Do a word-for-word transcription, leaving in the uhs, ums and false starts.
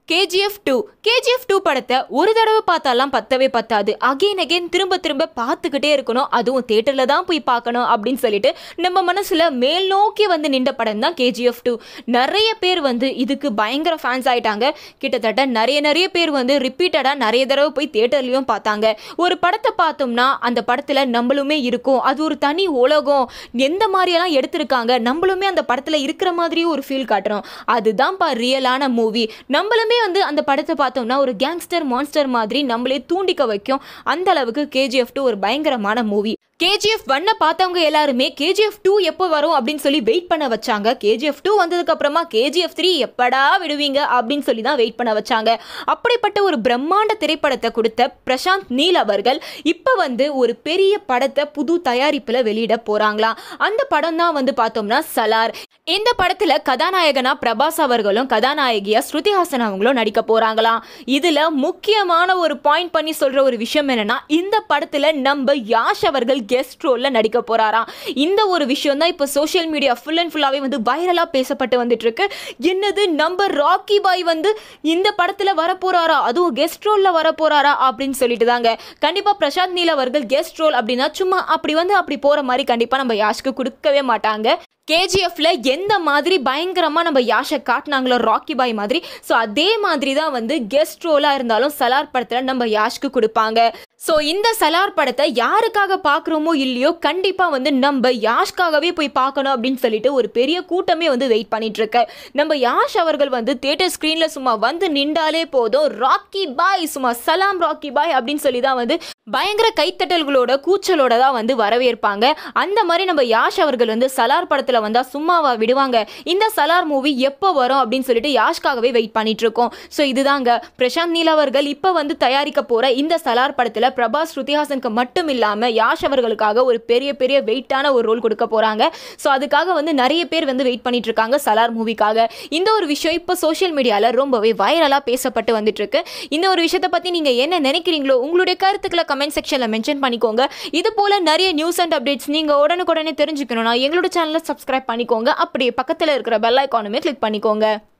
K G F two K G F two படத்தை ஒரு தடவை பார்த்தாலாம் பத்தவே பத்தாது. அகைன் அகைன் திரும்ப திரும்ப பார்த்துக்கிட்டே இருக்கணும். அதுவும் தியேட்டர்ல தான் போய் பார்க்கணும் அப்படின்னு சொல்லிட்டு நம்ம மனசுல மேல் நோக்கி வந்து நின்ற படம் தான் K G F two. நிறைய பேர் வந்து இதுக்கு பயங்கர ஃபேன்ஸ் ஆயிட்டாங்க. கிட்டத்தட்ட நிறைய நிறைய பேர் வந்து ரிப்பீட்டடா நிறைய தடவை போய் தியேட்டர்லயும் பார்த்தாங்க. ஒரு படத்தை பார்த்தோம்னா அந்த படத்துல நம்மளுமே இருக்கும். அது ஒரு தனி உலகம். எந்த மாதிரியெல்லாம் எடுத்திருக்காங்க, நம்மளுமே அந்த படத்துல இருக்கிற மாதிரியே ஒரு ஃபீல் காட்டுறோம். அதுதான் பா ரியலான மூவி. நம்மளுமே வந்து அந்த படத்தை பார்த்தோம்னா ஒரு கேங்ஸ்டர் மான்ஸ்டர் மாதிரி நம்மளே தூண்டிக்க வைக்கும். அந்த அளவுக்கு K G F two ஒரு பயங்கரமான movie. K G F one பார்த்தவங்க எல்லாருமே K G F two எப்போ வரும் அப்படின்னு சொல்லி வெயிட் பண்ண வச்சாங்க. K G F two வந்ததுக்கு அப்புறமா K G F three எப்படா விடுவீங்க அப்படின்னு சொல்லி தான் வெயிட் பண்ண வச்சாங்க. அப்படிப்பட்ட ஒரு பிரம்மாண்ட திரைப்படத்தை கொடுத்த பிரசாந்த் நீல் அவர்கள் இப்போ வந்து ஒரு பெரிய படத்தை புது தயாரிப்புல வெளியிட போறாங்களாம். அந்த படம் தான் வந்து பார்த்தோம்னா சலார். இந்த படத்துல கதாநாயகனா பிரபாஸ் அவர்களும் கதாநாயகியா ஸ்ருதி ஹாசன் அவங்களும் நடிக்க போறாங்களாம். இதுல முக்கியமான ஒரு பாயிண்ட் பண்ணி சொல்ற ஒரு விஷயம் என்னன்னா, இந்த படத்துல நம்ம யாஷ் அவர்கள் கெஸ்ட் ரோல்ல நடிக்க போறாராம். இந்த ஒரு விஷயம் தான் இப்போ சோஷியல் மீடியா ஃபுல் அண்ட் ஃபுல்லாவே வந்து வைரலா பேசப்பட்டு வந்துட்டு இருக்கு. என்னது, நம்ம ராக்கி பாய் வந்து இந்த படத்துல வர போறாரா, அதுவும் கெஸ்ட் ரோல்ல வர போறாரா அப்படின்னு சொல்லிட்டு தாங்க. கண்டிப்பா பிரசாந்த் நீல் அவர்கள் கெஸ்ட் ரோல் அப்படின்னா சும்மா அப்படி வந்து அப்படி போற மாதிரி கண்டிப்பா நம்ம யாஷ்க்கு கொடுக்கவே மாட்டாங்க. K G F ல எந்த மாதிரி பயங்கரமா நம்ம யாஷை காட்டினாங்களோ ராக்கி பாய் மாதிரி, ஸோ அதே மாதிரி தான் வந்து கெஸ்ட் ரோலா இருந்தாலும் சலார் படத்துல நம்ம யாஷ்க்கு கொடுப்பாங்க. ஸோ இந்த சலார் படத்தை யாருக்காக பார்க்குறோமோ இல்லையோ கண்டிப்பா வந்து நம்ம யாஷ்காகவே போய் பார்க்கணும் அப்படின்னு சொல்லிட்டு ஒரு பெரிய கூட்டமே வந்து வெயிட் பண்ணிட்டு இருக்கு. நம்ம யாஷ் அவர்கள் வந்து தியேட்டர் ஸ்கிரீன்ல சும்மா வந்து நின்றாலே போதும், ராக்கி பாய் சும்மா சலாம் ராக்கி பாய் அப்படின்னு சொல்லி தான் வந்து பயங்கர கைத்தட்டல்களோட கூச்சலோட தான் வந்து வரவேற்பாங்க. அந்த மாதிரி நம்ம யாஷ் அவர்கள் வந்து சலார் படத்துல வந்தா சும்மாவா விடுவாங்க. இந்த சலார் மூவி எப்போ வரும் அப்படின்னு சொல்லிட்டு யாஷ்காகவே வெயிட் பண்ணிட்டு இருக்கோம். ஸோ இதுதாங்க பிரசாந்த் நீல் அவர்கள் இப்போ வந்து தயாரிக்க போற இந்த சலார் படத்துல பிரபாஸ் ஸ்ருதி ஹாசனுக்கு மட்டும் இல்லாம யாஷ் அவர்களுக்காக ஒரு பெரிய பெரிய வெயிட்டான ஒரு ரோல் கொடுக்க போறாங்க. ஸோ அதுக்காக வந்து நிறைய பேர் வந்து வெயிட் பண்ணிட்டு இருக்காங்க சலார் மூவிக்காக. இந்த ஒரு விஷயம் இப்போ சோஷியல் மீடியால ரொம்பவே வைரலா பேசப்பட்டு வந்துட்டு இருக்கு. இந்த ஒரு விஷயத்தை பத்தி நீங்க என்ன நினைக்கிறீங்களோ உங்களுடைய கருத்துக்களை கமெண்ட் செக்ஷன்ல மென்ஷன் பண்ணிக்கோங்க. இது போல நிறைய நியூஸ் அண்ட் அப்டேட்ஸ் நீங்க உடனுக்குடனே தெரிஞ்சுக்கணும்னா எங்களோட சேனலை சப்ஸ்கிரைப் பண்ணிக்கோங்க. அப்படியே பக்கத்துல இருக்கிற பெல் ஐகானுமே கிளிக் பண்ணிக்கோங்க.